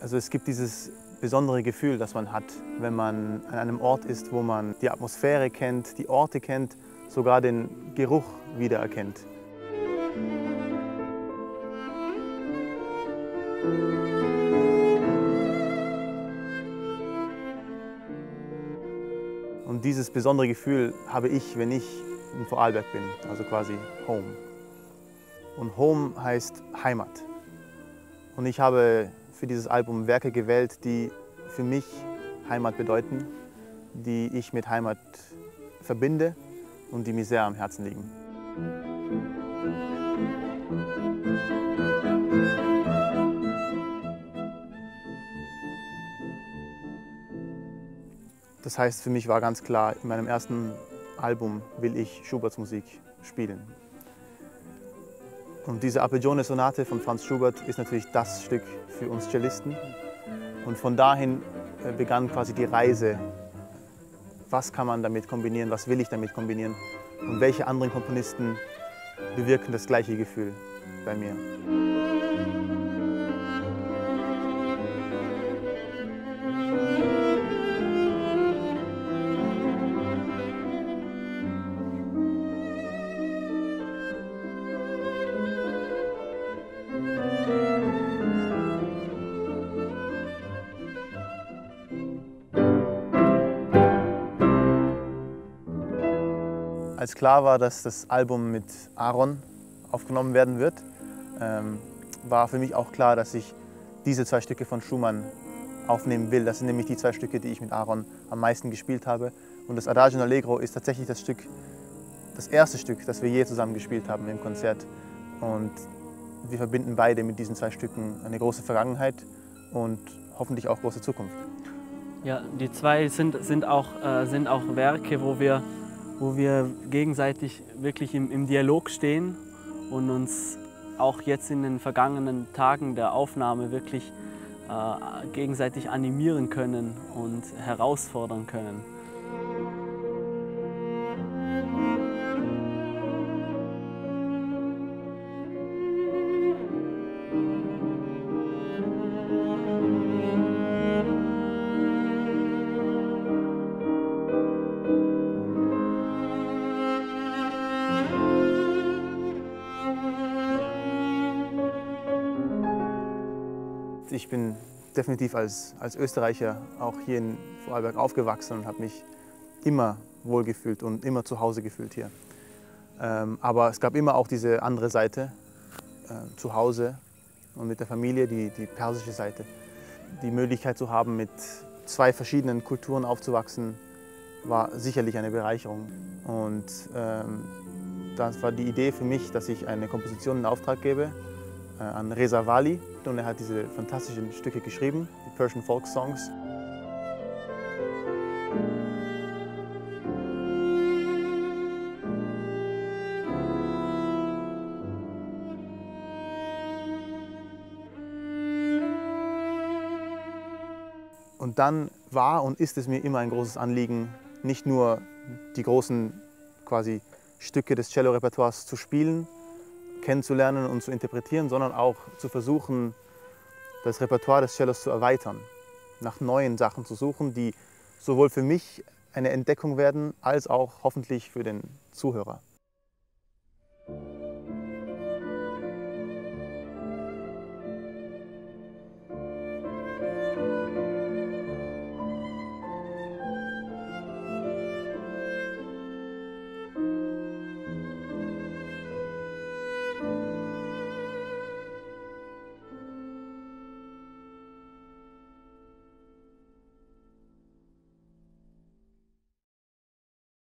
Also es gibt dieses besondere Gefühl, das man hat, wenn man an einem Ort ist, wo man die Atmosphäre kennt, die Orte kennt, sogar den Geruch wiedererkennt. Und dieses besondere Gefühl habe ich, wenn ich in Vorarlberg bin, also quasi Home. Und Home heißt Heimat. Und ich habe für dieses Album Werke gewählt, die für mich Heimat bedeuten, die ich mit Heimat verbinde und die mir sehr am Herzen liegen. Das heißt, für mich war ganz klar, in meinem ersten Album will ich Schuberts Musik spielen. Und diese Arpeggione-Sonate von Franz Schubert ist natürlich das Stück für uns Cellisten. Und von dahin begann quasi die Reise. Was kann man damit kombinieren, was will ich damit kombinieren und welche anderen Komponisten bewirken das gleiche Gefühl bei mir. Als klar war, dass das Album mit Aaron aufgenommen werden wird, war für mich auch klar, dass ich diese zwei Stücke von Schumann aufnehmen will. Das sind nämlich die zwei Stücke, die ich mit Aaron am meisten gespielt habe. Und das Adagio und Allegro ist tatsächlich das erste Stück, das wir je zusammen gespielt haben im Konzert. Und wir verbinden beide mit diesen zwei Stücken eine große Vergangenheit und hoffentlich auch große Zukunft. Ja, die zwei sind auch Werke, wo wir gegenseitig wirklich im Dialog stehen und uns auch jetzt in den vergangenen Tagen der Aufnahme wirklich gegenseitig animieren können und herausfordern können. Ich bin definitiv als Österreicher auch hier in Vorarlberg aufgewachsen und habe mich immer wohlgefühlt und immer zu Hause gefühlt hier. Aber es gab immer auch diese andere Seite, zu Hause und mit der Familie, die persische Seite. Die Möglichkeit zu haben, mit zwei verschiedenen Kulturen aufzuwachsen, war sicherlich eine Bereicherung. Und das war die Idee für mich, dass ich eine Komposition in Auftrag gebe an Reza Vali. Und er hat diese fantastischen Stücke geschrieben, die Persian Folk Songs. Und dann war und ist es mir immer ein großes Anliegen, nicht nur die großen quasi Stücke des Cello-Repertoires zu spielen, kennenzulernen und zu interpretieren, sondern auch zu versuchen, das Repertoire des Cellos zu erweitern, nach neuen Sachen zu suchen, die sowohl für mich eine Entdeckung werden, als auch hoffentlich für den Zuhörer.